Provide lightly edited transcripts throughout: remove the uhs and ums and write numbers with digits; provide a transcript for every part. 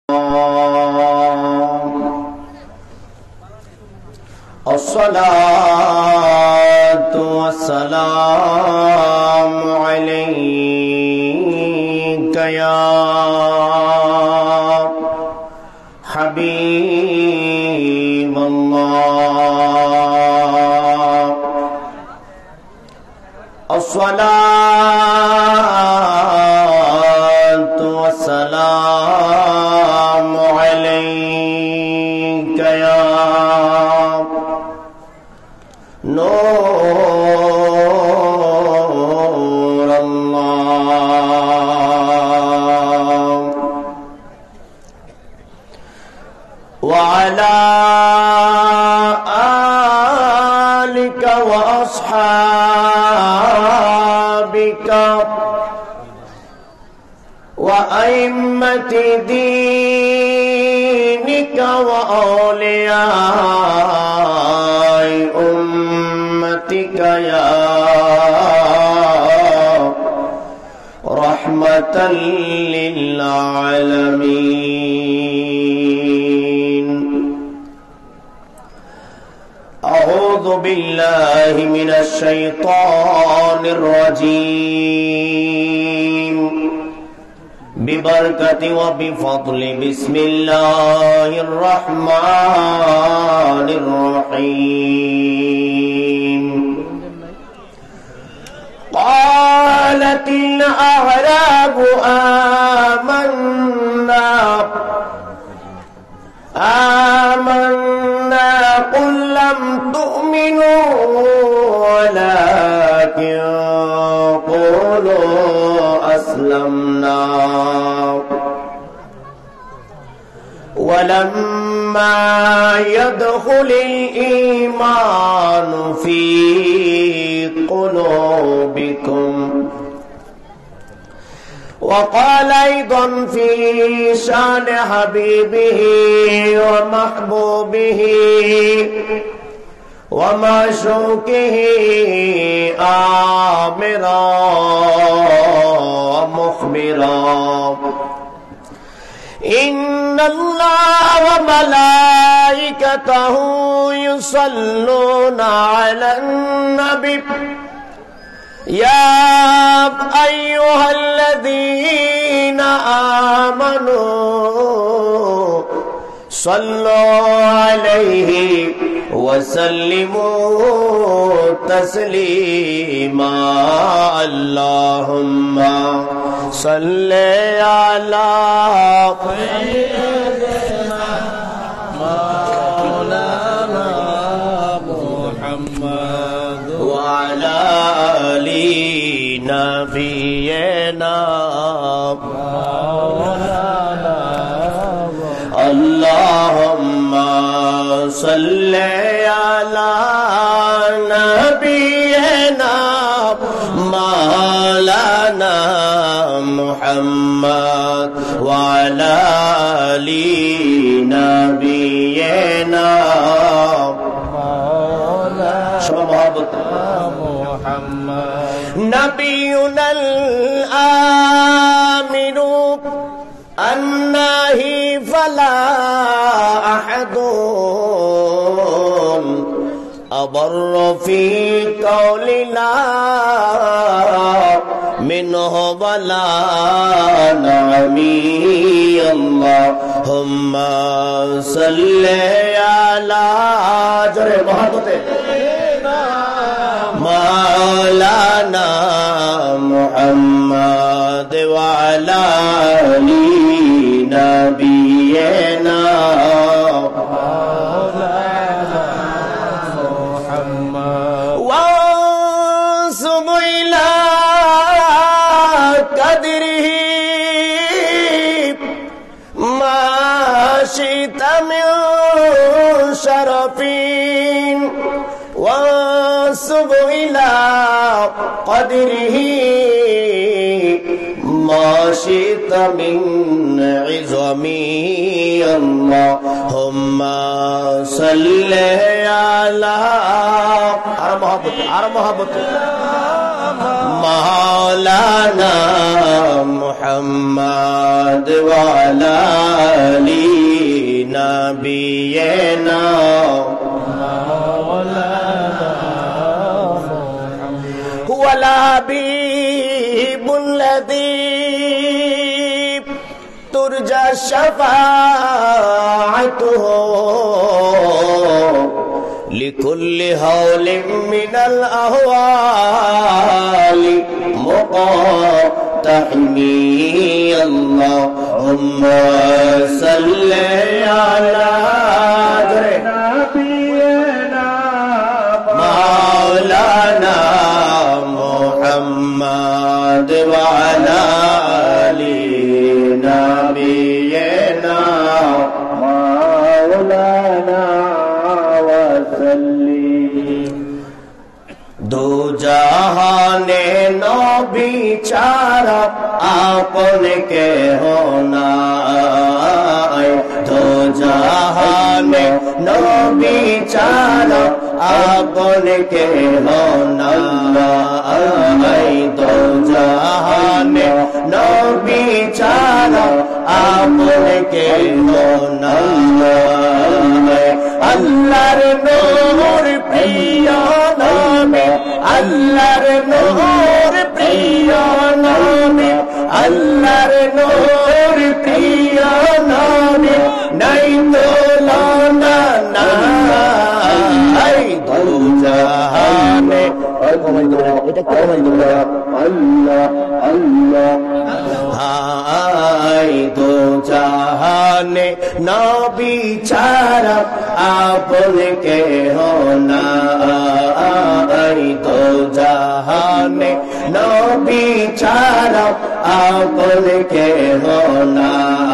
अस्सलातु वस्सलामु अलैका या हबीबल्लाह। अस्सलातु वस्सलामु अलैका या नूर अल्लाह व अला आलिका व अस्हाबिका व अइम्मति दीनिका व औलियाए उम्मतिका या रहमतल लिल आलमीन। अऊज़ु बिल्लाहि मिनश शैतानिर रजीम। बिबरकति व बिफज़्लि बिस्मिल्लाहिर रहमानिर रहीम। क़ालतिल अअराबु आमन्ना आमन्ना क़ुल लम तु'मिनू वलाकिन क़ूलू अस्लमना वलम्मा यदखुलिल ईमानु फी क़ुलूबिकुम। वक़ाल अय्ज़न फी शान हबीबिही व महबूबिही व माशूक़िही आमिरा मुख़बिरा। इन्नल्लाह व मलाइकतहु युसल्लूना अलन नबी या अय्युहल्लज़ीना आमनू सल्लू अलैहि वसल्लिमू तस्लीमा। अल्लाहुम्मा सल्ले अला सय्यिदिना मौलाना मुहम्मद व अला आलि नबियना मौलाना। अल्लाहुम्मा सल्ले अला नबियना मौलाना मुहम्मद व अला आलि नबियना नबियुनल आमिनु अन्नाही फला अहदुन अबर्र फी कौलिना मिन्हु वला नअमी। अल्लाहुम्मा सल्ले अला जरे मोहब्बते मौलाना मुहम्मद व अला आलि नबियना मौलाना मुहम्मद वंसुब इला क़द्रिही मा शि'ता मिन शरफिन वंसुब इला क़द्रिही मा शि'ता मिन इज़्ज़मी। अल्लाहुम्मा सल्ले अला मोहब्बत मौलाना मुहम्मद व अला نبينا هو الحبيب الذي ترجى شفاعته لكل هول من الأهوال مقتحمي اللهم صل على نبينا مولانا محمد وعلى آل نبينا مولانا दो जहाने नबी चारा आपने के होना दो जहाने नबी चारा आपने के होना दो जहाने नबी चारा आपने के होना अल्लाहर नूर प्रिय नामे अल्लाहर नूर प्रिय नामे अल्लाहर नूर प्रिय नामे नहीं तो लाना नहीं दो जहाने अल्लाह अल्लाह दो जहाने नबी चारा आपने के होना दो जहाने नबी चारा आपने के होना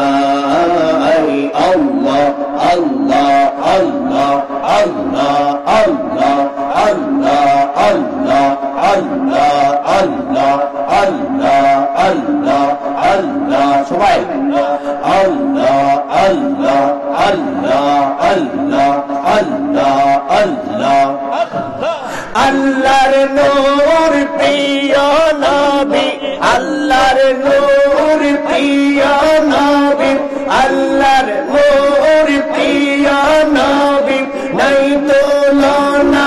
अल्लाह अल्लाह अल्लाह अल्लाह अल्लाह अल्लाह अल्लाह अल्लाह अल्लाह अल्लाह अल्लाह अल्लाह सबाई अल्लाह अल्लाह अल्लाह अल्लाह अल्लाह अल्लाह अल्लाहर नूर प्रिय नबी अल्लाहर नूर प्रिय नबी अल्लाहर नूर प्रिय नबी नहीं तो लाना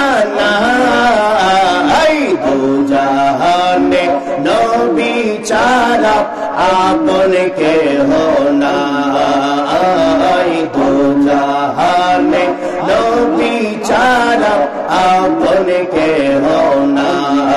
दो जहाने नबी चारा आपने के होना दो जहाने नबी चारा आपने के होना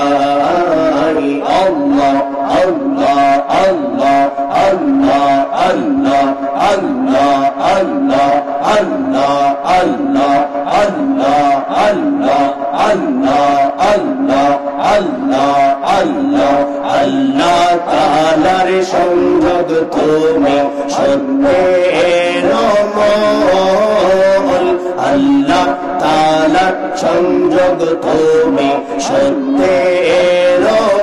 अल्लाह अल्लाह अल्लाह अल्लाह अल्लाह अल्लाह अल्लाह अल्लाह अल्लाह अल्लाह अल्लाह अल्लाह अल्लाह अल्लाह अल्लाह अल्लाह तालार संजोग तुमी सत्येर मोल अल्लाह तालार संजोग तुमी सत्येर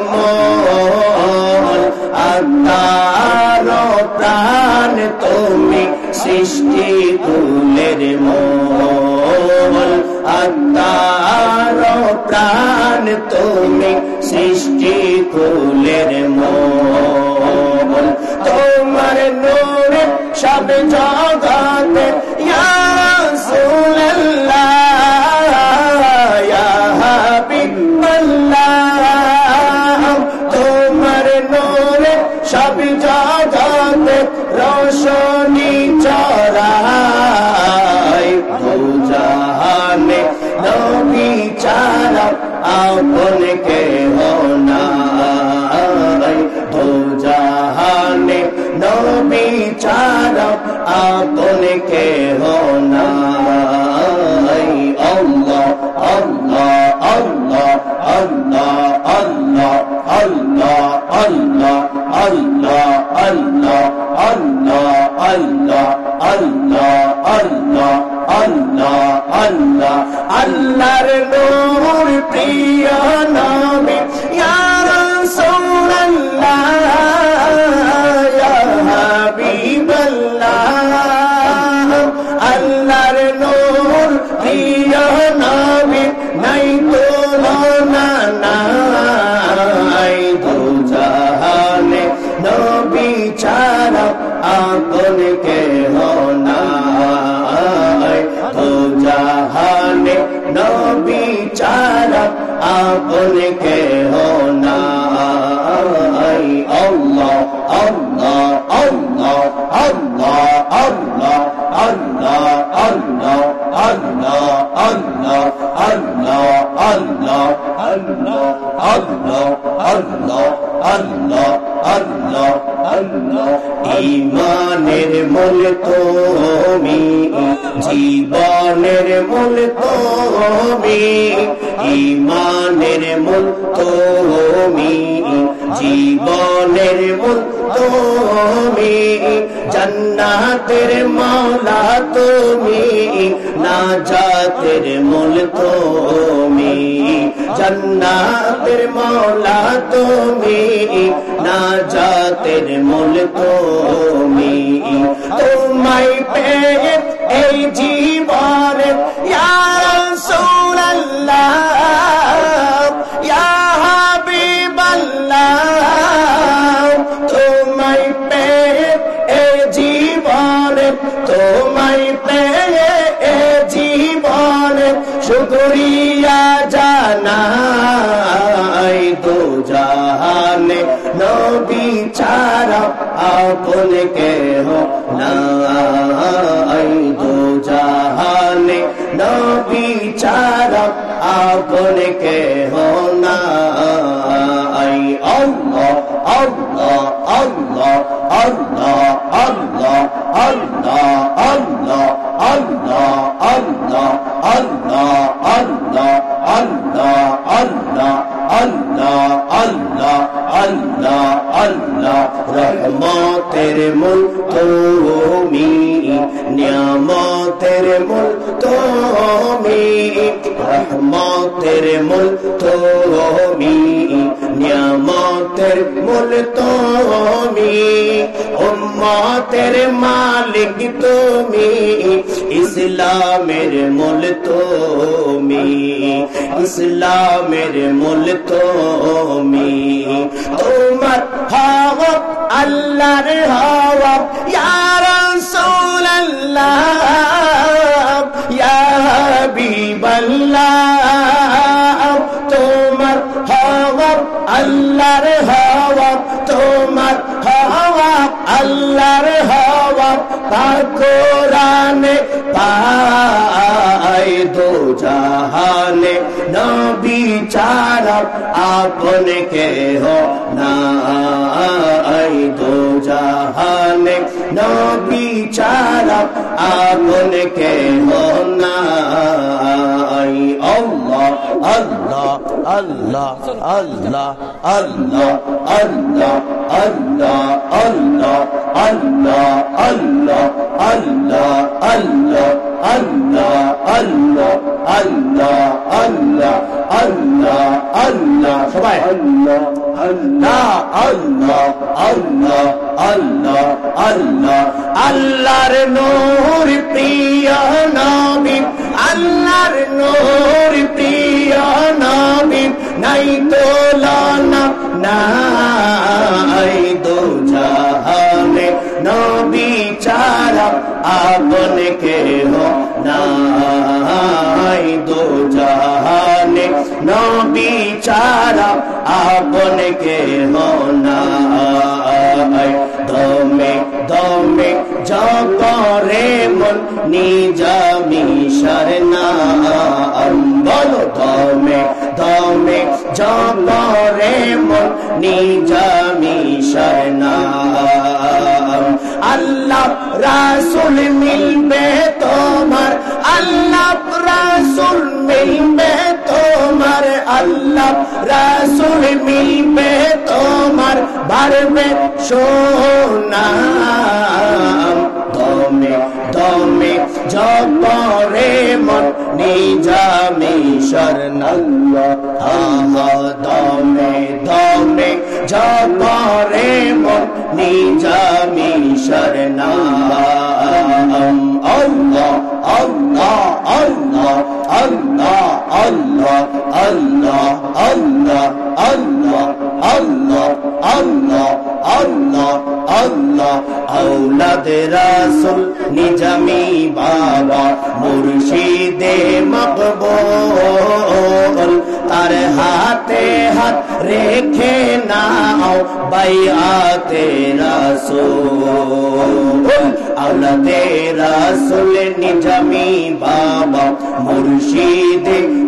मोल आत्मार प्राण तुमी सृष्टि कुलेर मोल आत्मार प्राण तुमी सृष्टि कुलेर मोल तुम्हार नूर सब जगते या रसूलल्लाह या हबीबल्लाह तुम्हार नूर सब जगते रोशनी चराय दो जहाने नबी चारा आपने के होना दो जहाने नबी चारा आपने के होना अल्लाह अल्लाह अल्लाह अल्लाह अल्लाह अल्लाह अल्लाह अल्लाह अल्लाह अल्लाह अल्लाह अल्लाह अल्लाह अल्लाह अल्लाह अल्लाहर नूर प्रिय नामे या रसूलल्लाह या हबीबल्लाह अल्लाहर नूर प्रिय नामे नहीं तो लाना दो जहाने नबी चारा आपने के होना আপন কেহ নাই আল্লাহ আল্লাহ আল্লাহ আল্লাহ আল্লাহ আল্লাহ আল্লাহ আল্লাহ আল্লাহ আল্লাহ আল্লাহ আল্লাহ আল্লাহ আল্লাহ আল্লাহ আল্লাহ আল্লাহ ঈমানের মূল তুমি জীবনের মূল তুমি ঈমানের মূল তুমি জীবনের মূল তুমি জান্নাতের মাওলা তুমি নাজাতের মূল তুমি জান্নাতের মাওলা তুমি নাজাতের মূল তুমি তোমায় পেয়ে এই জীবনে ইয়া রাসূলুল্লাহ ইয়া হাবিবাল্লাহ তোমায় পেয়ে এই জীবনে তোমায় পেয়ে এই জীবনে শুকরিয়া জানাই দো জাহানে নবী ছাড়া আপন কেহ নাই দো জাহানে নবী ছাড়া আপন কেহ নাই আল্লাহ আল্লাহ আল্লাহ আল্লাহ আল্লাহ আল্লাহ আল্লাহ আল্লাহ আল্লাহ আল্লাহ আল্লাহ আল্লাহ আল্লাহ আল্লাহ আল্লাহ আল্লাহ আল্লাহ রহমতের মূল তুমি নিয়ামতের মূল তুমি রহমতের মূল তুমি নিয়ামতের মূল তুমি উম্মতের মালিক তুমি ইসলামের মূল তুমি ইসলামের মূল তুমি তোমার হাওয়া আল্লাহর হাওয়া ইয়া রাসূলুল্লাহ ইয়া হাবিবাল্লাহ তোমার হাওয়া আল্লাহর হাওয়া তোমার হাওয়া আল্লাহর হাওয়া পাক কোরআনে পাই দো জাহানে নবী ছাড়া আপন কেহ নাই দো জাহানে নবী ছাড়া আপন কেহ নাই আল্লাহ আল্লাহ আল্লাহ আল্লাহ আল্লাহ আল্লাহ আল্লাহ আল্লাহ আল্লাহ আল্লাহ আল্লাহ আল্লাহ আল্লাহ আল্লাহ আল্লাহ আল্লাহ আল্লাহ আল্লাহ সবাই আল্লাহ আল্লাহ আল্লাহ আল্লাহ আল্লাহ আল্লাহ আল্লাহর নূর প্রিয় নবী আল্লাহর নূর প্রিয় নবী নাই তুলনা নাই দো জাহানে নবী ছাড়া আপন কেহ নাই দো জাহানে নবী ছাড়া আপন কেহ নাই দমে দমে জপরে মন নিজামি শরনাম বলো দমে দমে জপরে মন নিজামি শরনাম আল্লাহ রাসূল মিলবে তোমার আল্লাহ রাসূল মিলবে তোমার আল্লাহ রাসূল মিলবে তোমার বাড়বে সুনাম দমে দমে জপরে মন নিজামি শরনাল্লাহ দমে দমে জপরে মন নিজামি শরনাম আল্লাহ আল্লাহ আল্লাহ আল্লাহ আল্লাহ আল্লাহ আল্লাহ আল্লাহ আল্লাহ আল্লাহ আল্লাহ আল্লাহ আওলাদে রাসূল নিজামি বাবা মুর্শিদে মকবুল তার হাতে হাত রেখে নাও বাইআতে রাসূল আওলাদে রাসূল নিজামি বাবা মুর্শিদ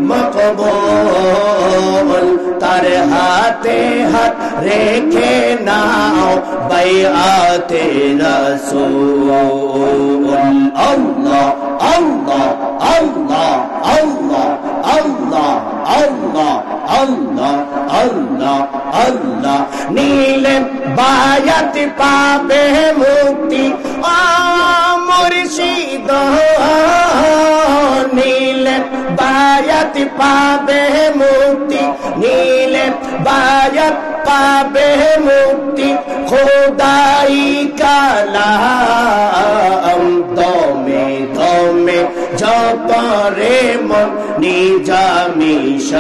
মকবুল তার হাতে হাত রেখে নাও বাইআতে রাসূল আল্লাহ আল্লাহ আল্লাহ আল্লাহ আল্লাহ আল্লাহ আল্লাহ আল্লাহ আল্লাহ নীলে বায়াত পাবে মুক্তি মুর্শিদ নীলে বায়াত পাবে মুক্তি নীলে বায়াত পাবে মুক্তি খোদাই কালাম দমে দমে জপরে মন নিজামি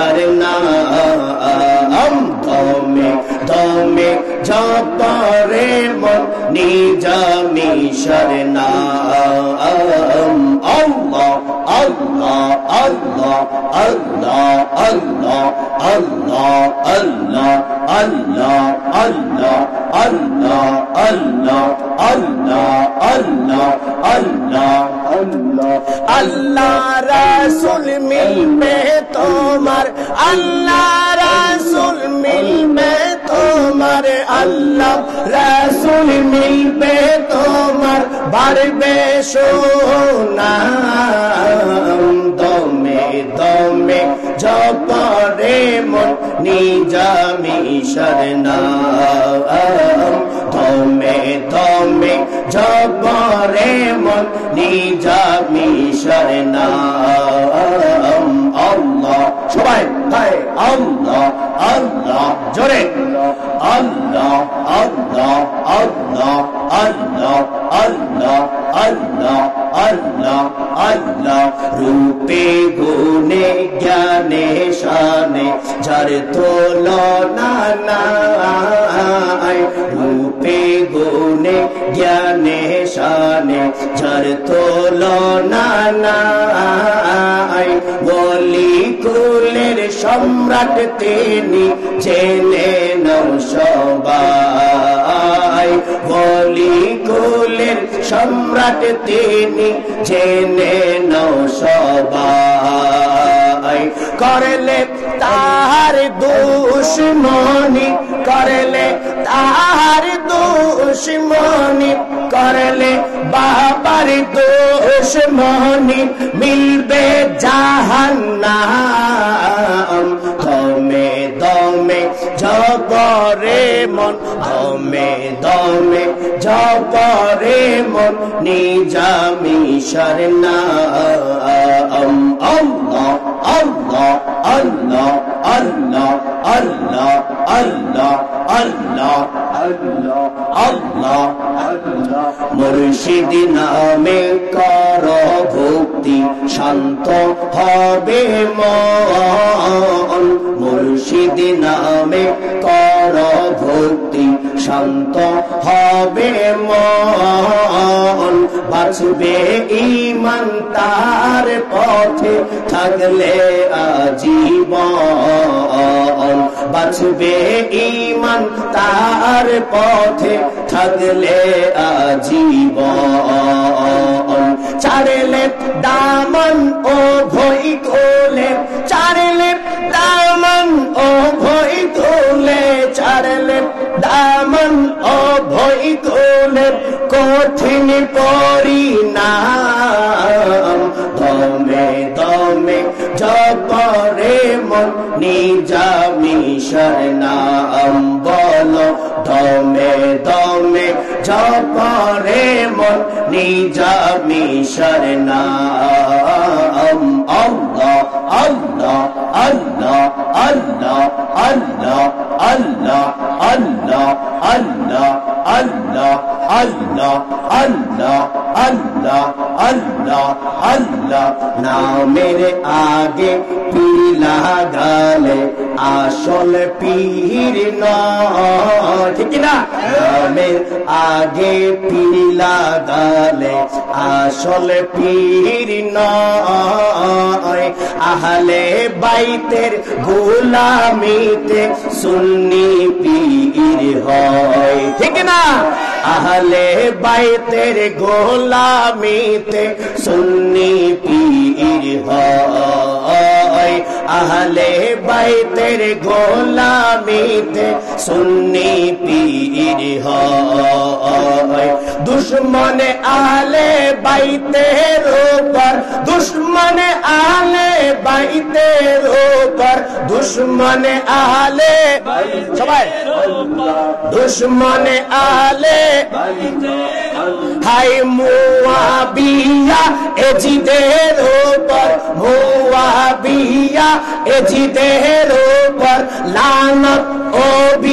শরনাম দমে দমে জপরে মন নিজামি শরনাম আল্লাহ আল্লাহ আল্লাহ আল্লাহ আল্লাহ আল্লাহ আল্লাহ আল্লাহ আল্লাহ আল্লাহ আল্লাহ আল্লাহ আল্লাহ আল্লাহ আল্লাহ আল্লাহ রাসূল মিলবে তোমার আল্লাহ রাসূল মিলবে তোমার আল্লাহ রাসূল মিলবে তোমার বাড়বে সুনাম দমে দমে জপরে মন নিজামি শরনাম দমে দমে জপরে মন নিজামি শরনাম আল্লাহ সবাই তাই আল্লাহ আল্লাহ জোরে আল্লাহ আল্লাহ আল্লাহ আল্লাহ আল্লাহ আল্লাহ আল্লাহ আল্লাহ রূপে গুণে জ্ঞানে শানে যার তুলনা নাই রূপে গুণে জ্ঞানে শানে যার তুলনা নাই বলি কুলের সম্রাট তিনি জেনে নাও সবাই বলি কুলের সম্রাট তিনি জেনে নাও সবাই করলে তাহার দুশমনি করলে তাহার দুশমনি করলে বাবার দুশমনি মিলবে জাহান্নাম দমে দমে জপরে মন দমে দমে জপরে মন নিজামি শরনাম আল্লাহ আল্লাহ আল্লাহ আল্লাহ আল্লাহ আল্লাহ আল্লাহ আল্লাহ আল্লাহ আল্লাহ মুর্শিদ নামে কর ভক্তি শান্ত হবে মন মুর্শিদ নামে কর ভক্তি শান্ত হবে মন বাঁচবে ঈমান তার পথে থাকলে আজীবন বাঁচবে ঈমান তার পথে থাকলে আজীবন ছাড়লে দামন ও ভই কোলে ছাড়লে দামন ও ভই কোলে ছাড়লে দামন ও ভই কোলে কঠিন পরিণাম দমে দমে জপরে মন নিজামি শরনাম বলো দমে দমে জপরে মন নিজামি শরনাম আল্লাহ আল্লাহ আল্লাহ আল্লাহ আল্লাহ আল্লাহ আল্লাহ আল্লাহ আল্লাহ আল্লাহ আল্লাহ अल्लाह अल्लाह अल्लाह नामेर आगे पीला गाले आसल पीर नয় ঠিক না নামের আগে পীলা গালে আসল পীর নয় আহলে বাইতের গোলামিতে সুন্নি পীর হয় ঠিক না আহলে বাইতের গোলামিতে সুন্নি পীর হয় আহলে বাইতের গোলামিতে সুন্নি পীর হয় দুশমন আহলে বাইতের উপর দুশমন আহলে বাইতের উপর দুশমন আহলে সবাই দুশমন আহলে হাই মুআবিয়া এজিদের উপর মুআবিয়া এজিদের উপর লানত ও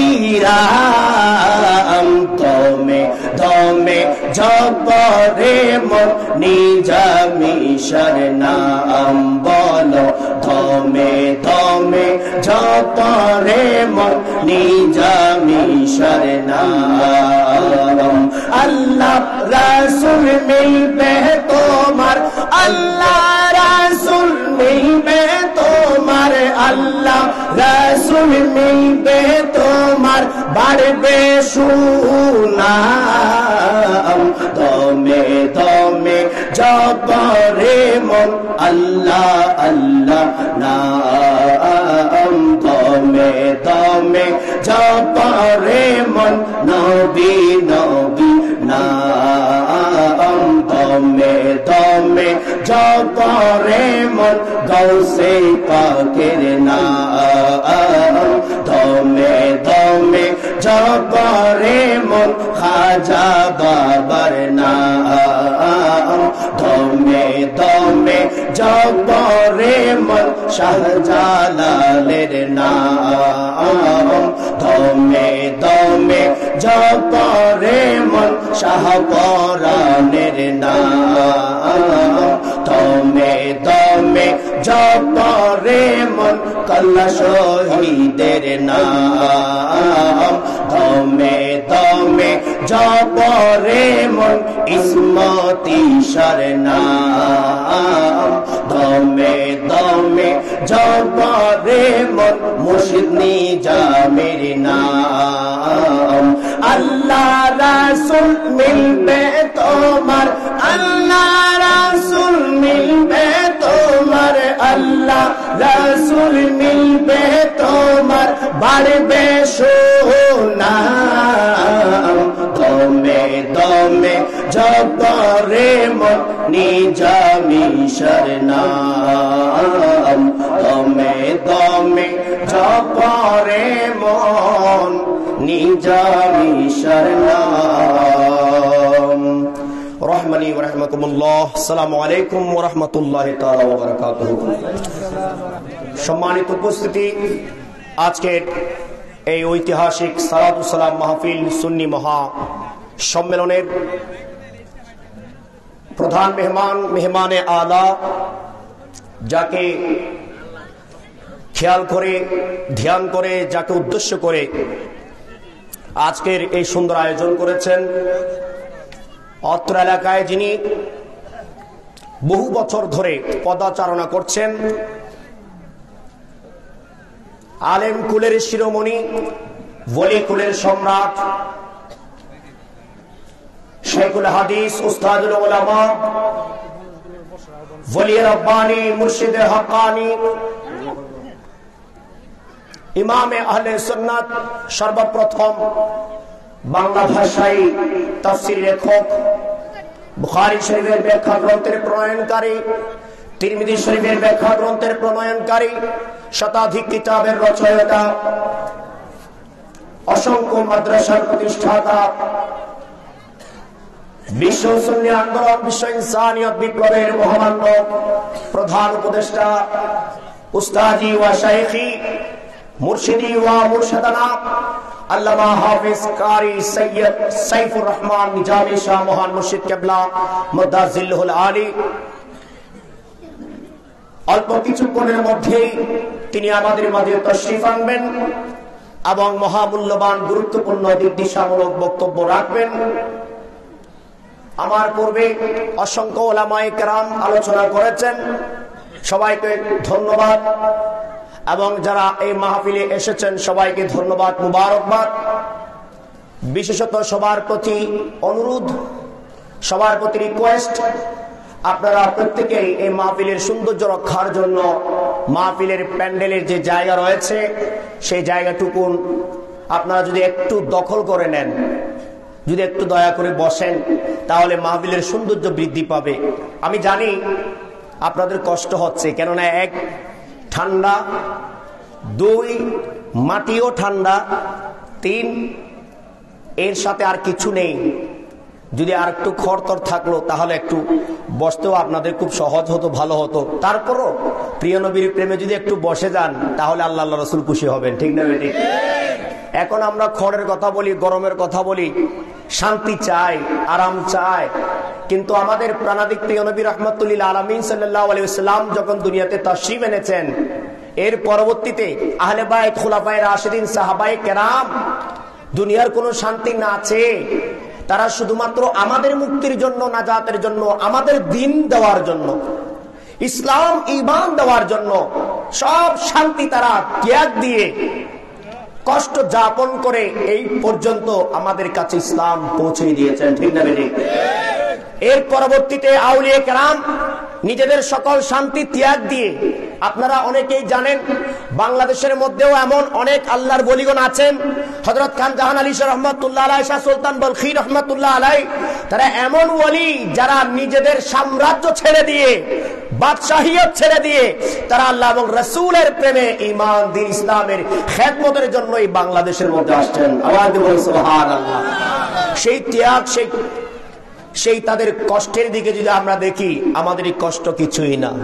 বিরাম দমে দমে জপরে মন নিজামিশর নাম বলো দমে দমে জপরে মন নিজামিশর নাম আল্লাহ রাসূল মিলবে তোমার আল্লাহ রাসূল মিলবে তোমার আল্লাহ রাসূল মিলবে তোমার বাড়বে সুনাম দমে দমে জপরে মন আল্লাহ আল্লাহ নাম দমে দমে জপরে মন নবী নবী নাম দমে দমে জপরে মন গৌসে পাকের নাম দমে দমে জপরে মন খাজা বাবার নাম দমে দমে জপরে মন শাহজালালের নাম দমে দমে জপরে মন শাহপরানের নাম দমে দমে জপরে মন কল্লা শহীদের নাম দমে দমে জপরে মন ইসমতি শর নাম দমে দমে জপরে মন মুর্শিদ নিজামের নাম আল্লাহ রাসূল মিলবে তোমার আল্লাহ রাসূল মিলবে তোমার আল্লাহ রাসূল মিলবে তোমার বাড়বে সুনাম দমে দমে জপরে মন নিজামিশর নাম দমে দমে জপরে মন নিজামিশর নাম রহমানি ওয়া রাহমাকুমুল্লাহ আসসালামু আলাইকুম ওয়া রাহমাতুল্লাহি তাআলা ওয়া বারাকাতুহু সম্মানিত উপস্থিতি আজকের এই ঐতিহাসিক সালাতুস সালাম মাহফিল সুন্নি মহা সম্মেলনের প্রধান মেহমানে আলা যাকে খেয়াল করে ধ্যান করে যাকে উদ্দেশ্য করে আজকের এই সুন্দর আয়োজন করেছেন অত্র এলাকায় যিনি বহু বছর ধরে পদাচারণা করছেন আলেম কুলের শিরোমণি ওলি কুলের সম্রাট শেখুল হাদিস উস্তাদুল উলামা ওলি রব্বানি মুর্শিদ হক্কানি ইমামে আহলে সুন্নাত সর্বপ্রথম বাংলা ভাষায় তাফসীর লেখক বুখারী শরীফের ব্যাখ্যা গ্রন্থের প্রণয়নকারী তিরমিজি শরীফের ব্যাখ্যা গ্রন্থের প্রণয়নকারী শতাধিক কিতাবের রচয়িতা অসংখ্য মাদ্রাসার প্রতিষ্ঠাতা বিশ্ব সুন্নি আন্দোলন বিশ্ব ইনসানিয়ত বিপ্লবের মহামান্য প্রধান উপদেষ্টা উস্তাদি ওয়া শাইখি মুর্শিদি ওয়া মুর্শিদানা আল্লামা হাফেজ কারি সৈয়দ সাইফুর রহমান নিজামী শাহ মহান মুর্শিদ কেবলা মুদাজ্জিলুল আলী অল্প কিছুক্ষণের মধ্যেই তিনি আমাদের মাঝে তাশরীফ আনবেন এবং মহামূল্যবান গুরুত্বপূর্ণ দিকদিশামূলক বক্তব্য রাখবেন। আমার পূর্বে অসংখ্য উলামায়ে কেরাম আলোচনা করেছেন, সবাইকে ধন্যবাদ এবং যারা এই মাহফিলে এসেছেন সবাইকে ধন্যবাদ, মুবারকবাদ। বিশেষত সবার প্রতি অনুরোধ, সবার প্রতি রিকোয়েস্ট, আপনারা প্রত্যেকেই এই মাহফিলের সৌন্দর্য রক্ষার জন্য মাহফিলের প্যান্ডেলের যে জায়গা রয়েছে সেই জায়গাটুকুন আপনারা যদি একটু দখল করে নেন, যদি একটু দয়া করে বসেন, তাহলে মাহফিলের সৌন্দর্য বৃদ্ধি পাবে। আমি জানি আপনাদের কষ্ট হচ্ছে, কেননা এক ঠান্ডা, দুই মাটিও ঠান্ডা, তিন এর সাথে আর কিছু নেই। যদি আর একটু খড়তর থাকলো তাহলে একটু বসতেও আপনাদের খুব সহজ হতো, ভালো হতো। তারপরও প্রিয় নবীর প্রেমে যদি একটু বসে যান তাহলে আল্লাহ রসুল খুশি হবেন, ঠিক না বেটি? এখন আমরা খড়ের কথা বলি, গরমের কথা বলি, শান্তি চাই, আরাম চাই, কিন্তু আমাদের প্রাণাদিক প্রিয় নবী রাহমাতুল আলামিন সাল্লাল্লাহু আলাইহি ওয়াসাল্লাম যখন দুনিয়াতে তাশরীফ এনেছেন, এর পরবর্তীতে আহলে বাইত, খুলাফায়ে রাশিদিন, সাহাবায়ে কেরাম দুনিয়ার কোনো শান্তি না আছে, তারা শুধুমাত্র আমাদের মুক্তির জন্য, নাজাতের জন্য, আমাদের দিন দেওয়ার জন্য, ইসলাম ঈমান দেওয়ার জন্য সব শান্তি তারা ত্যাগ দিয়ে কষ্ট যাপন করে এই পর্যন্ত আমাদের কাছে ইসলাম পৌঁছে দিয়েছেন, ঠিক না বেটি? এর পরবর্তীতে আউলিয়া কেরাম নিজেদের সকল শান্তি ত্যাগ দিয়ে, আপনারা অনেকেই জানেন বাংলাদেশের মধ্যেও এমন অনেক আল্লাহর ওলিগণ আছেন। হযরত খান জাহান আলী শাহ রহমাতুল্লাহ আলাইহি, শাহ সুলতান বলখি রহমাতুল্লাহ আলাইহি, তারা এমন ওলি যারা নিজেদের সাম্রাজ্য ছেড়ে দিয়ে, বাদশাহিয়ত ছেড়ে দিয়ে তারা আল্লাহ এবং রাসূলের প্রেমে, ঈমান, দ্বীন ইসলামের খেদমতের জন্য এই বাংলাদেশের মধ্যে আসছেন। আওয়াজ দিয়ে বলুন সুবহানাল্লাহ। সেই ত্যাগ, সেই তাদের কষ্টের দিকে যদি আমরা দেখি, আমাদের এই কষ্ট কিছুই না।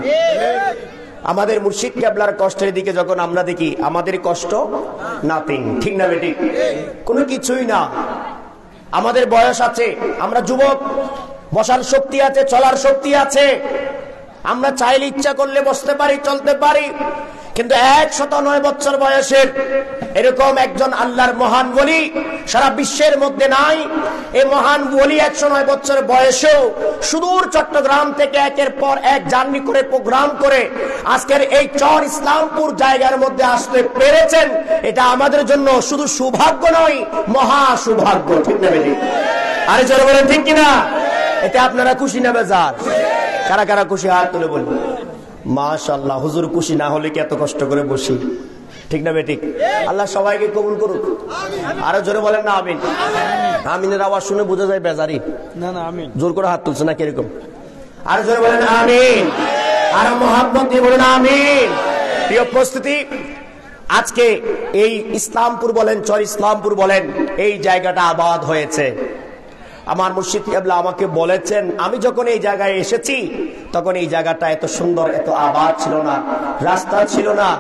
আমাদের মুর্শিদ কেবলার কষ্টের দিকে যখন আমরা দেখি, আমাদের কষ্ট নাথিং, ঠিক না বেটি? কোনো কিছুই না। আমাদের বয়স আছে, আমরা যুবক, বসার শক্তি আছে, চলার শক্তি আছে, আমরা চাইলে ইচ্ছা করলে বসতে পারি, চলতে পারি, কিন্তু 109 বছর বয়সের এরকম একজন আল্লাহর মহান ওলি সারা বিশ্বের মধ্যে নাই। এই মহান ওলি 109 বছর বয়সেও সুদূর চট্টগ্রাম থেকে একের পর এক জার্নি করে, প্রোগ্রাম করে আজকের এই চর ইসলামপুর জায়গার মধ্যে আসতে পেরেছেন। এটা আমাদের জন্য শুধু সৌভাগ্য নয়, মহা সৌভাগ্য, ঠিক না বেটি? আরে জোরে বলেন ঠিক কিনা? এতে আপনারা খুশি না বেজার? কারা কারা খুশি হাত তুলে বলুন। মাশাআল্লাহ। হুজুর খুশি না হলে কি এত কষ্ট করে বসি, ঠিক না বেটি? আল্লাহ সবাইকে কবুল করুক। আরো জোরে বলেন না আমিন। আমিনের আওয়াজ শুনে বোঝা যায় বেজারি। না না আমিন। জোর করে হাত তুলছে না কিরকম? আরো জোরে বলেন আমিন। আরো মহাব্বত দিয়ে বলেন আমিন। প্রিয় উপস্থিতি, আজকে এই ইসলামপুর বলেন, চর ইসলামপুর বলেন, এই জায়গাটা আবাদ হয়েছে। আমার মুর্শিদ কেবলা আমাকে বলেছেন, আমি যখন এই জায়গায় এসেছি তখন এই জায়গাটা এত সুন্দর, এত আবাদ ছিল না, রাস্তা ছিল না,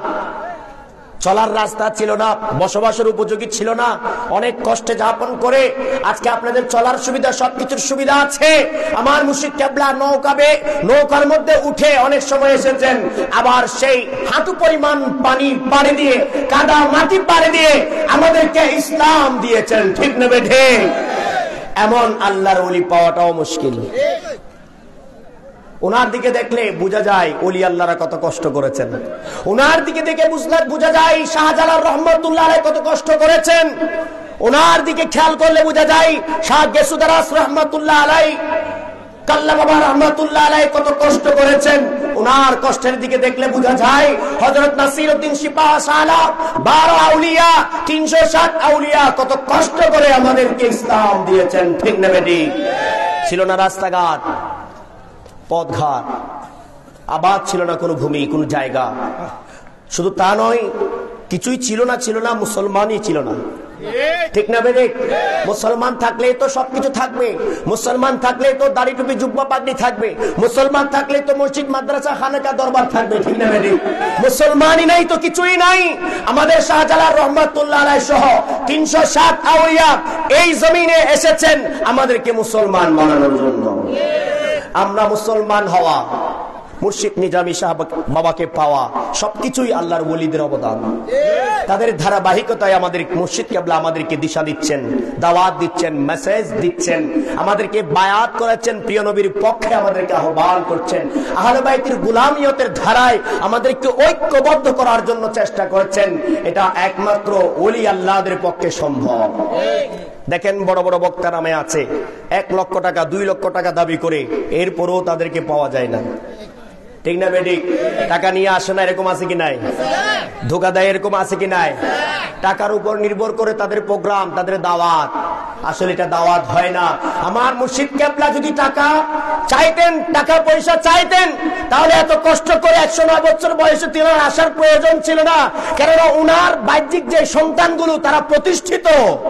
চলার রাস্তা ছিল না, বসবাসের উপযোগী ছিল না। অনেক কষ্টে যাপন করে আজকে আপনাদের চলার সুবিধা, সবকিছুর সুবিধা আছে। আমার মুর্শিদ কেবলা নৌকার মধ্যে উঠে অনেক সময় এসেছেন, আবার সেই হাঁটু পরিমাণ পানি পাড়ি দিয়ে, কাদা মাটি পাড়ি দিয়ে আমাদেরকে ইসলাম দিয়েছেন, ঠিক না বেঠে? এমন আল্লাহর ওলি পাওয়াটাও মুশকিল। ওনার দিকে দেখলে বোঝা যায় ওলি আল্লাহরা কত কষ্ট করেছেন। ওনার দিকে দেখে বোঝা যায় শাহজালাল রহমাতুল্লাহ আলাইহি কত কষ্ট করেছেন। ওনার দিকে খেয়াল করলে বোঝা যায় শাহ গেসুদারাস রহমাতুল্লাহ আলাইহি, কাল্লা বাবা রহমাতুল্লাহ আলাইহি কত কষ্ট করেছেন। ওনার কষ্টের দিকে দেখলে বোঝা যায় হযরত নাসিরউদ্দিন সিপাহ সালাহ, 12 আউলিয়া, 360 আউলিয়া কত কষ্ট করে আমাদেরকে ইসলাম দিয়েছেন, ঠিক না বেটি? ছিল না রাস্তাঘাট, পথঘাট, আবাদ ছিল না কোনো ভূমি, কোনো জায়গা। শুধু তা নয়, কিছুই ছিল না, মুসলমানই ছিল না। ঠিক না বেঠিক? মুসলমান থাকলেই তো সবকিছু থাকবে, মুসলমান থাকলেই তো দাড়ি টুপি জুব্বা পাগড়ি থাকবে, মুসলমান থাকলেই তো মসজিদ মাদ্রাসা খানেকা দরবার থাকবে। ঠিক না বেঠিক? মুসলমানই নাই তো কিছুই নাই। আমাদের শাহজালাল রহমাতুল্লাহ আলাইহি সহ 360 আউলিয়া এই জমিনে এসেছেন আমাদেরকে মুসলমান বানানোর জন্য। আমরা মুসলমান হওয়া, মুর্শিদ নিজামী সাহেব বাবাকে পাওয়া সবকিছুই আল্লাহর ওলিদের অবদান। তাদের ধারাবাহিকতায় আমাদের মুর্শিদ কেবলা আমাদেরকে দিশা দিচ্ছেন, দাওয়াত দিচ্ছেন, মেসেজ দিচ্ছেন, আমাদেরকে বায়াত করাচ্ছেন, প্রিয় নবীর পক্ষে আমাদেরকে আহ্বান করছেন, আহলে বাইতের গোলামিয়তের ধারায় আমাদেরকে ঐক্যবদ্ধ করার জন্য চেষ্টা করছেন। এটা একমাত্র ওলি আল্লাহদের পক্ষে সম্ভব। দেখেন বড় বড় বক্তা নামে আছে, 1 লক্ষ টাকা 2 লক্ষ টাকা দাবি করে, এরপরও তাদেরকে পাওয়া যায় না। ঠিক না বেঠিক? টাকা নিয়ে আসে না, এরকম আছে কি নাই? ধোকা দেয়, এরকম আছে কি নাই? টাকার উপর নির্ভর করে তাদের প্রোগ্রাম, তাদের দাওয়াত। আসলে এটা দাওয়াত হয় না। আমার মুর্শিদ কেবলা যদি টাকা চাইতেন, টাকা পয়সা চাইতেন, তাহলে এত কষ্ট করে 109 বছর বয়সে তিনি আসার প্রয়োজন ছিল না। কেননা উনার বাহ্যিক যে সন্তানগুলো তারা প্রতিষ্ঠিত,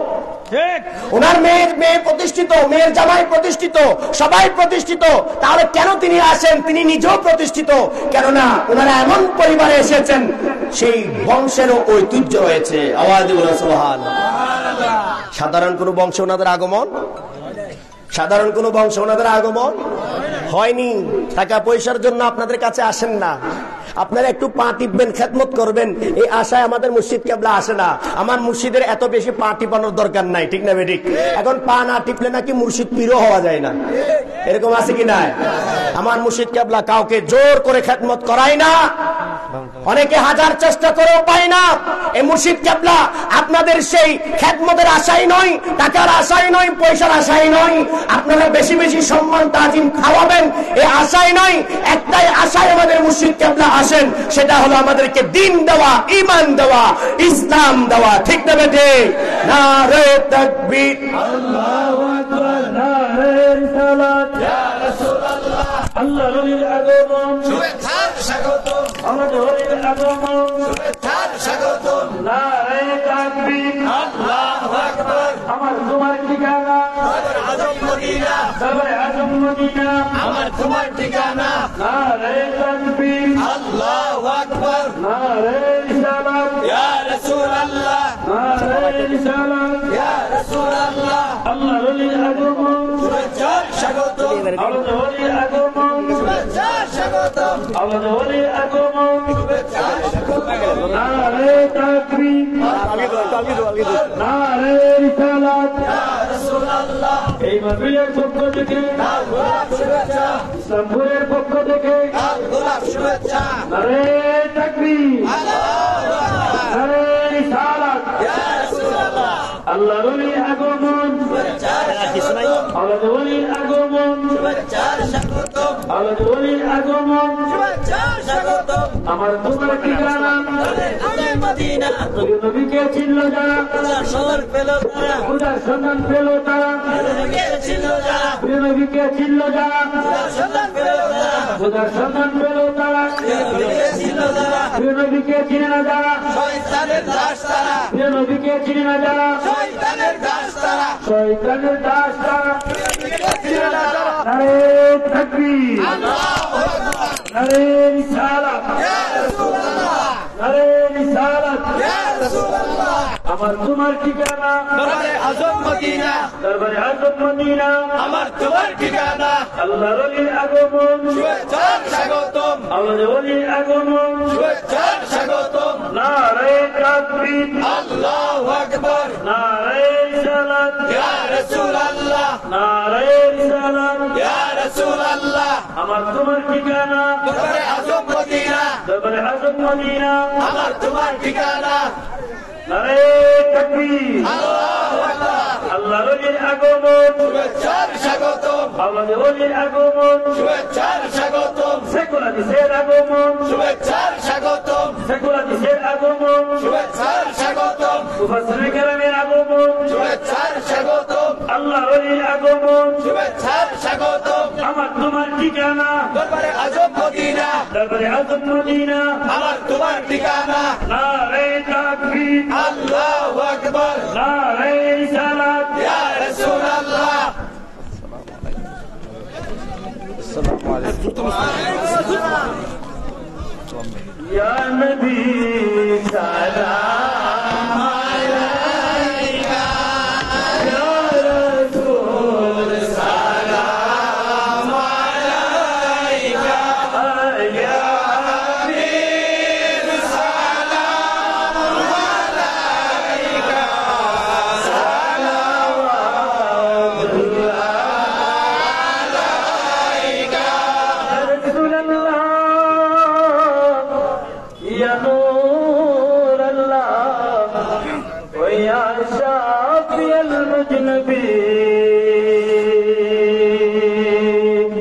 ওনার মেয়ে প্রতিষ্ঠিত, মেয়ের জামাই প্রতিষ্ঠিত, সবাই প্রতিষ্ঠিত। তাহলে কেন তিনি আসেন? তিনি নিজেও প্রতিষ্ঠিত। কেননা ওনারা এমন পরিবারে এসেছেন, সেই বংশেরও ঐতিহ্য রয়েছে। আওয়াজ বলুন সুবহানাল্লাহ। সাধারণ কোন বংশে ওনাদের আগমন, সাধারণ কোন বংশে ওনাদের আগমন হয়নি। টাকা পয়সার জন্য আপনাদের কাছে আসেন না, আপনারা একটু পা টিপবেন, খেদমত করবেন, এই আশায় আমাদের মুর্শিদ কেবলা আসে না। আমার মুর্শিদের এত বেশি পা টিপানোর দরকার নাই। ঠিক না বেঠিক? এখন পা না টিপলে নাকি মুর্শিদ পীরও হওয়া যায় না, এরকম আছে কি নাই? আমার মুর্শিদ কেবলা কাউকে জোর করে খেদমত করায় না, অনেকে হাজার চেষ্টা করেও পায় না। এই মুর্শিদ কেবলা আপনাদের সেই খেদমতের আশাই নয়, টাকার আশাই নয়, পয়সার আশাই নয়, আপনারা বেশি বেশি সম্মান তাজিম খাওয়াবেন এই আশাই নয়। একটাই আশায় আমাদের মুর্শিদ কেবলা আসেন, সেটা হলো আমাদেরকে দিন দেওয়া, ঈমান দেওয়া, ইসলাম দেওয়া। ঠিক না বেঠে? নারে তাকবীর, আল্লাহু আকবার, নারে রিসালাত, ইয়া রাসূলুল্লাহ। আল্লাহর ওলির আগমন, শুভেচ্ছার স্বাগতম। আমাদের ওলির আগমন, শুভেচ্ছার স্বাগতম। নারে তাকবীর, আল্লাহু আকবার। আমার তোমার ঠিকানা দরবারে আজম মদিনা, দরবারে আজম মদিনা, আমার তোমার ঠিকানা। নারে তাকবীর, আল্লাহু আকবার। নারে রিসালাত, ইয়া রাসূলুল্লাহ। নারে রিসালাত, ইয়া রাসূলুল্লাহ। আল্লাহর ওলির আগমন, শুভেচ্ছার স্বাগতম। আমাদের ওলির আগমন, শুভেচ্ছার স্বাগতম। আমাদের ওলির আগমন, শুভেচ্ছার স্বাগতম। নারে তাকবীর, নারে রিসালাত, ইয়া রাসূলুল্লাহ। এই মাহফিলের পক্ষ থেকে লাল গোলাপ শুভেচ্ছা, ইসলামপুরের পক্ষ থেকে লাল গোলাপ শুভেচ্ছা। নারে তাকবীর, আল্লাহু আকবার। নারে রিসালাত, ইয়া রাসূলুল্লাহ। আল্লাহর ওলির আগমন, শুভেচ্ছার স্বাগতম। আল্লাহর ওলির আগমন, শুভেচ্ছার স্বাগতম। আল্লাহর ওলির আগমন, শুভেচ্ছার স্বাগতম। আমার তোমার ঠিকানা দরবারে মদিনা, নবীকে চিনল যারা, খোদার সন্ধান পেল তারা, খোদার সন্ধান পেল তারা, নবীকে চিনল যারা, নবীকে চিনল যারা, খোদার সন্ধান পেল তারা, খোদার সন্ধান পেল তারা, নবীকে চিনল যারা, নবীকে চিনে না যারা, শয়তানের দাস তারা, নবীকে চিনে না যারা, শয়তানের দাস তারা, শয়তানের দাস তারা, নবীকে চিনে না যারা। নারে তাকবীর, আল্লাহু আকবার। নারে রিসালাত, ইয়া রাসূলুল্লাহ। নারে রিসালাত, ইয়া রাসূলুল্লাহ। আমার তোমার ঠিকানা দরবারে আজম মদিনা, দরবারে আজম মদিনা, আমার তোমার ঠিকানা। আল্লাহর ওলির আগমন, শুভেচ্ছার স্বাগতম। আল্লাহর ওলির আগমন, শুভেচ্ছার স্বাগতম। নারে তাকবীর, আল্লাহু আকবার। নারে রিসালাত, ইয়া রাসূলুল্লাহ। নারে রিসালাত, ইয়া রাসূলুল্লাহ। আমার তোমার ঠিকানা দরবারে আজম মদিনা, দরবারে আজম মদিনা, আমার তোমার ঠিকানা। নারে তাকবীর, আল্লাহু আকবার। আল্লাহর ওলির আগমন, শুভেচ্ছার স্বাগতম। আল্লাহর ওলির আগমন, শুভেচ্ছার স্বাগতম। সেকুলারিস্টের আগমন, শুভেচ্ছার স্বাগতম। সেকুলারিস্টের আগমন, শুভেচ্ছার স্বাগতম। মুফাসসিরিনে কেরামের আগমন, শুভেচ্ছার স্বাগতম। আল্লাহ ওলির আগমন শুভেচ্ছার স্বাগতম আমার তোমার ঠিকানা দরবারে আজব মদিনা দরবারে আজম মদিনা আমার তোমার ঠিকানা নারে তাকবীর আল্লাহু আকবার নারে রিসালাত ইয়া রাসূলুল্লাহ ইয়া নবী সালাম আলাইকা ইয়া রাসূল সালাম আলাইকা ইয়া হাবিব সালাম আলাইকা সালাওয়াতুল্লাহ আলাইকা ইয়া রাসূলুল্লাহ يا نور الله ويا شافي المذنبين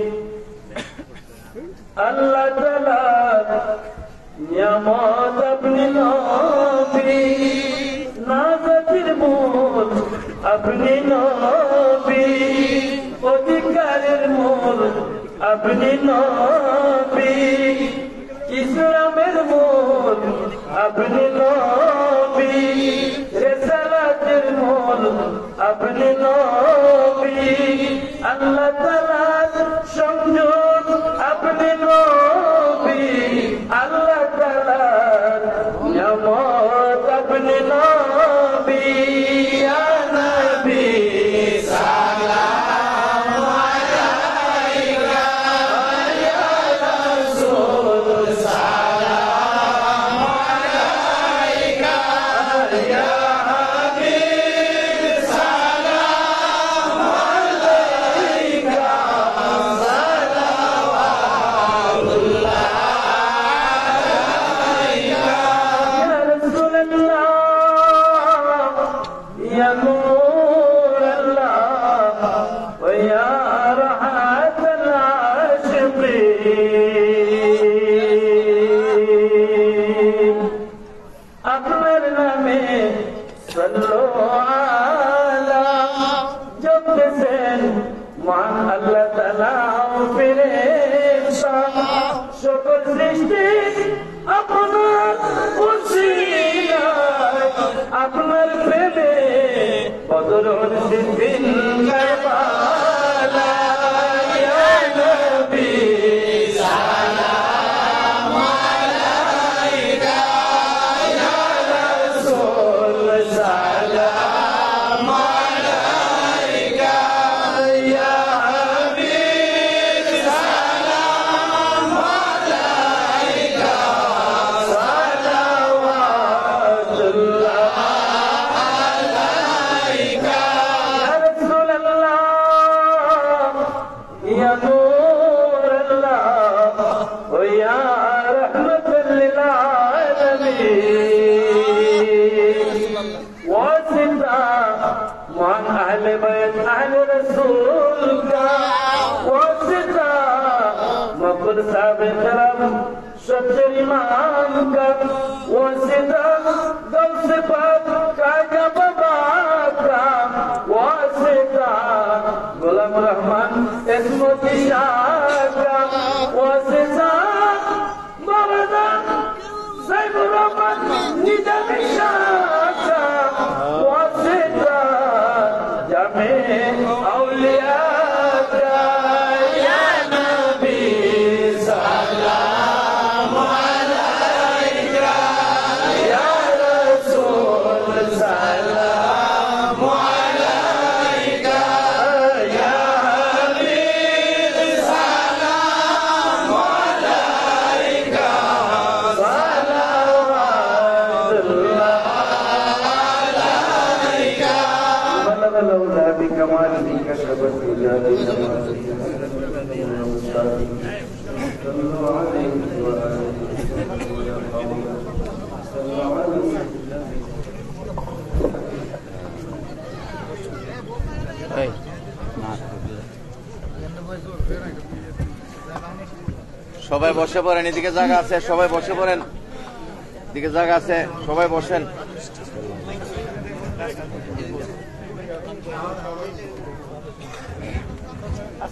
الله تعالى يا موت ابن نبي نازت الموت ابن نبي وذكر الموت ابن نبي ইসলামের মূল আপনি নবী রিসালাতের মূল আপনি নবী আল্লাহ তাআলার সংযোগ আপনি নবী আল্লাহ তাআলার নিয়ামত আপনি নবী ইয়া নবী সালাম আলাইকা ইয়া রাসূল সালাম আলাইকা ইয়া হাবিব সালাম আলাইকা সালাওয়াতুল্লাহ আলাইকা ইয়া রাসূলুল্লাহ ইয়া নূরুল্লাহ ওয়া ইয়া রাহাতুল আশিকিন আপনার নামে সাল্লু আলা জপতেছেন মহান আল্লাহ তাআলা ফেরেশতা সকল সৃষ্টি আপনার উসিলায় আপনার প্রেমে বদরুন সিদ্দিন কারবালা ইয়া নবী সালাম আলাইকা ইয়া রাসূল সালাম আলাইকা ইয়া হাবিব সালাম আলাইকা সালাওয়াতুল্লাহ আলাইকা ইয়া রাসূলুল্লাহ ইয়া নূরুল্লাহ ওয়া ইয়া রাহমাতুল লিল আলামিন ওয়াসিতা মান আহলে বাইত আহলে রাসূল কা ওয়াসিতা মকবুল সাহেব کرام সচ্চর ইমাম কা ওয়াসিতা গৌস পাক কাজা বাবা কা ওয়াসিতা গোলাম রহমান ইসমতি শাহ কা ওয়াসিতা বাবাদান সাইফুর রহমান নিজামী শাহ কা ওয়াসিতা জামে আউলিয়া কা ইয়া নবী সালাম আলাইকা ইয়া রাসূল সালাম আলাইকা ইয়া হাবিব সালাম আলাইকা সালাওয়াতুল্লাহ আলাইকা بلغ الأولى بكماله كشفت وجاهه صلوا عليه وآله صلوا عليه সবাই বসে পড়েন, এদিকে জায়গা আছে, সবাই বসে পড়েন, এদিকে জায়গা আছে, সবাই বসেন।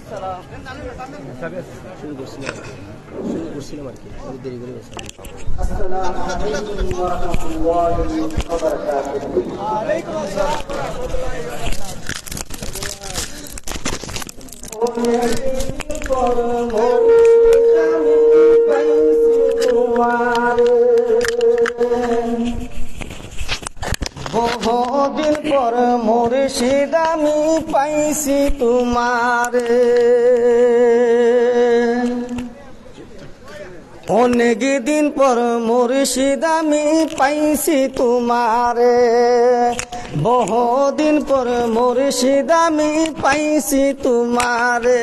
السلام عليكم ورحمة الله وبركاته. বহুদিন পর মুর্শিদ আমি পাইছি তোমারে, অনেক দিন পর মুর্শিদ আমি পাইছি তোমারে, বহুদিন পর মুর্শিদ আমি পাইছি তোমারে।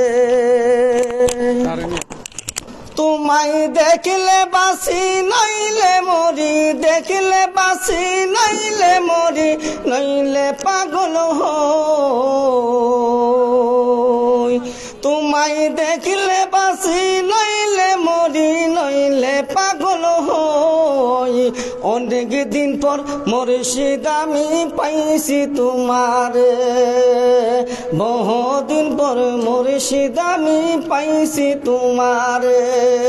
তোমায় দেখলে বাসি নইলে মরি, দেখলে বাসি নইলে মরি, নইলে পাগল হই। তোমায় দেখলে বাসি নইলে মরি, নইলে পাগল হই। অনেক দিন পর মুর্শিদ আমি পাইছি তোমারে, বহুদিন পর মুর্শিদ আমি পাইছি তোমারে।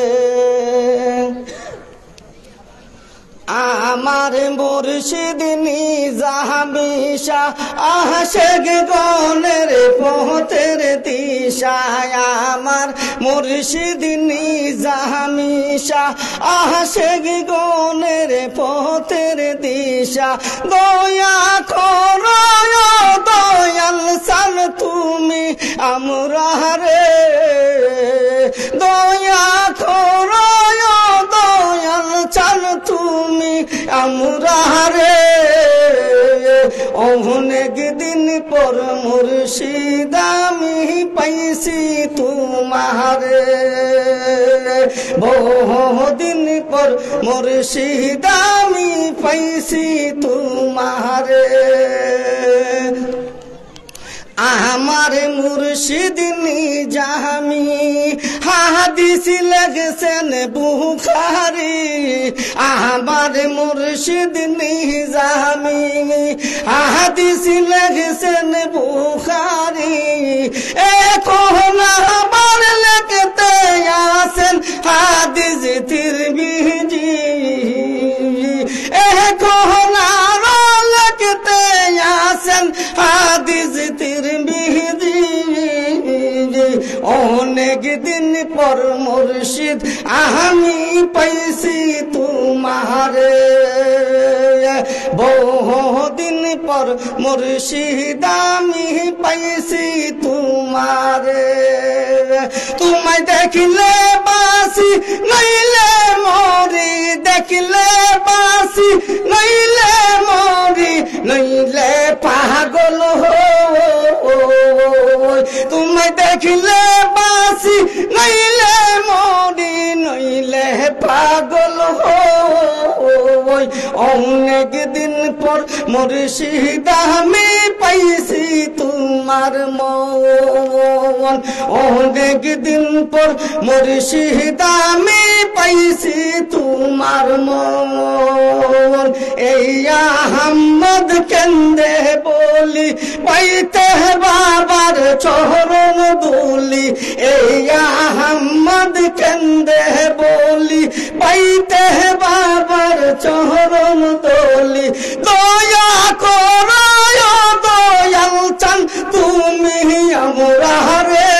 আমার মুর্শিদ নিজামিশা আশেক গণের পথের দিশায়, আমার মুর্শিদ নিজামিশা আশেক গণের পথের দিশা। দয়া করো দয়াল সান তুমি আমরা রে, দয়া করো দয়াল চান তুমি আমরা রে। অনেক দিন পর মুর্শিদ আমি পাইছি তোমারে, বহুদিন পর মুর্শিদ আমি পাইছি তোমারে। আমার মুর্শিদ নিজামি হাদিস লেগেছেন বুখারী, আমার মুর্শিদ নিজামি হাদিস লেগেছেন বুখারী। এখন আবার লিখতে আসেন হাদিস তিরমিজি, এখন আরো লিখতে আসেন হাদিস তিরমিজি। অনেক দিন পর মুর্শিদ আমি পাইছি তোমারে, বহুদিন পর মুর্শিদ আমি পাইছি তোমারে। তোমায় দেখিলে বাসি নইলে মরি, দেখিলে বাসি নইলে মরি, নইলে পাগল হই। তোমায় দেখিলে বাসি নইলে মরি, নইলে পাগল হই। অনেক দিন পর মুর্শিদ আমি পাইছি তোমার মন, অনেক দিন পর মুর্শিদ আমি পাইছি তোমার মন। এই আহমদ কেন্দ্রে বলি পাইতে বাবার চরণ দুলি, এই আহমদ কেন্দ্রে বলি পাইতে বাবার চরণ দলি। দয়া করো দয়াল চান তুমি আমরা রে,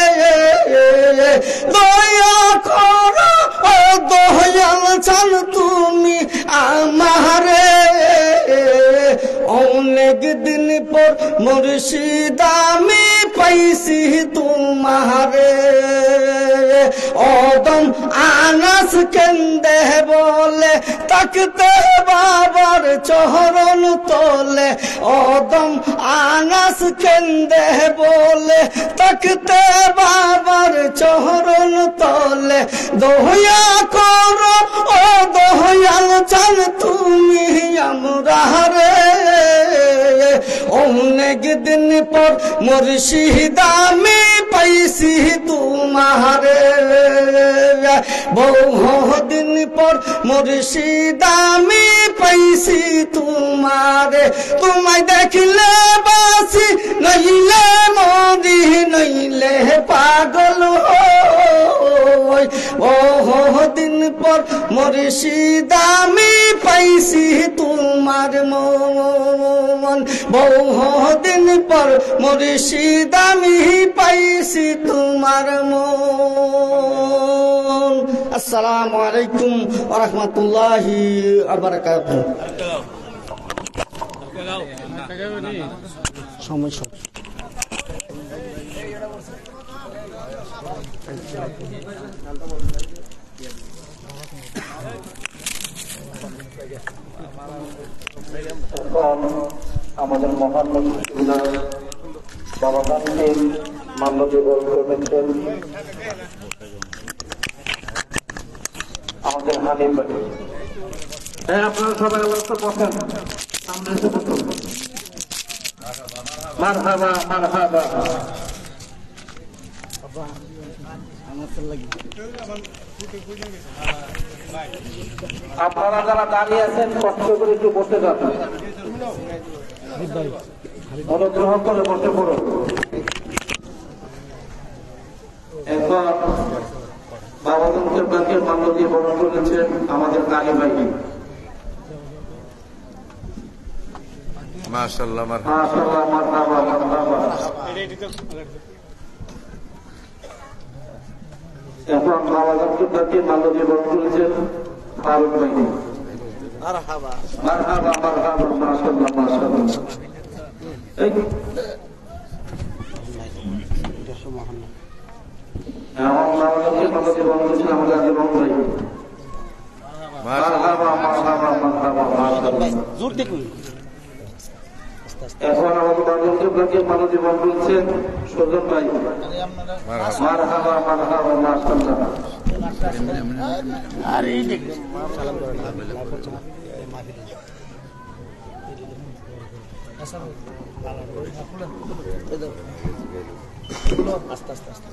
দয়া করো দয়াল চান তুমি আমারে। অনেক দিন পর মুর্শিদ আমি পাইছি তোমারে, অদম আনাস কেন্দে বলে তাকতে বাবার চরণ তোলে, অদম আনাস কেন্দে বলে তাকতে বাবার চরণ তোলে। দয়া করো ও দয়াল চান তুমি আমরা রে, অনেক দিন পর মুর্শিদ আমি পাইছি তোমারে বহুদিন পর মুর্শিদ আমি পাইছি তোমারে তোমায় দেখলে বাসি নইলে মরি নইলে পাগল হই বহুদিন পর মুর্শিদ আমি পাইছি তোমার মন বহুদিন পর মুর্শিদ আমি পাইছি তোমার মন। আসসালামু আলাইকুম ওয়া রাহমাতুল্লাহি ওয়া বারাকাতুহু। সমস্যা আমাদের মহান বাবা গান্ধী মাল্যদেব করেছেন আমাদের হানিফ ভাই। হ্যাঁ, আপনারা সবাই অবস্থা বসেন, সামনে এসে বসুন। মারহাবা মারহাবা। আপনারা যারা দাঁড়িয়ে আছেন কষ্ট করে একটু বসে যান, অনুগ্রহ করে বসে পড়ুন। এরপর বাবা গান্ধী মাল্য দিয়ে বরণ করেছেন আমাদের নানি ভাই। মাশাআল্লাহ মাশাআল্লাহ মারহাবা মারহাবা। এখন বাবা গান্ধী মাল্য দিয়ে বরণ করেছেন ফারুক ভাই। মারহাবা মারহাবা মারহাবা। মাশাআল্লাহ মাশাআল্লাহ। এখন বাবা গান্ধী মাল্য দিয়ে বরণ করেছেন আমাদের আগে রং ভাই। মারহাবা মারহাবা মারহাবা মাশাআল্লাহ। এখন আমাদের বাংলাদেশকে মানব জীবন বলছেন সুজন ভাই। মারহাবা মারহাবা মাশাআল্লাহ। আরে আস্তে আস্তে আস্তে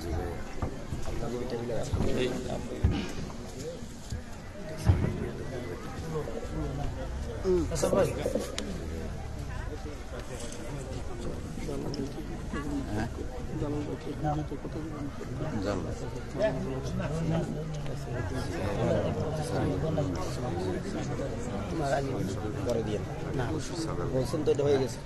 পরে দিয়ে না বলছেন তো এটা হয়ে গেছে।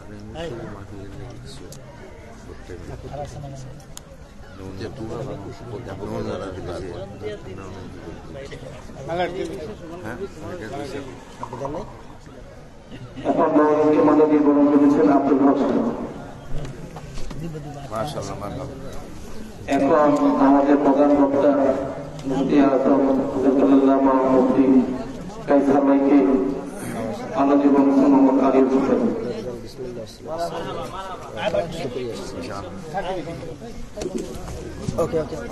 এখন বাবাকে মানবী বরণ করেছেন আব্দুল হক। মাশাআল্লাহ মারহাবা। এখন আমাদের প্রধান বক্তা মুফতি আজম আল্লামা মুফতি কাইসার ভাইকে মানবী বরণ মোহাম্মদ আলী হোসেন। ওকে ওকে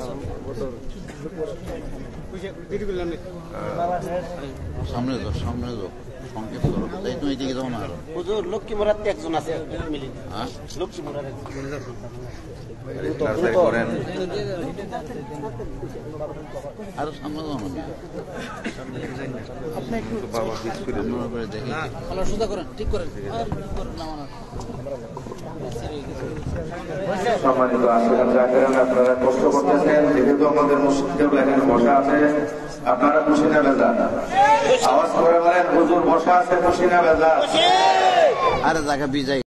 সামনে যাও সংকেত করো তাই তুমি এদিকে যাও না। হুজুর লক্ষ্মী মোরাতে একজন আছে মিলি। হ্যাঁ লক্ষ্মী মোরার করেন আরো সামনে যাও না। আপনি একটু বাবা ফিক্স করে দিন। দেখি ভালো সুদা করেন, ঠিক করেন। সম্মানিত আসেন জাকেরান, আপনারা কষ্ট করতেছেন যেহেতু আমাদের মুসলিম এখানে বসা আছে, আপনারা খুশি না বেজা? আওয়াজ করে বলেন হুজুর বসা আছে খুশি না বেজা? আরে জায়গা বিজাই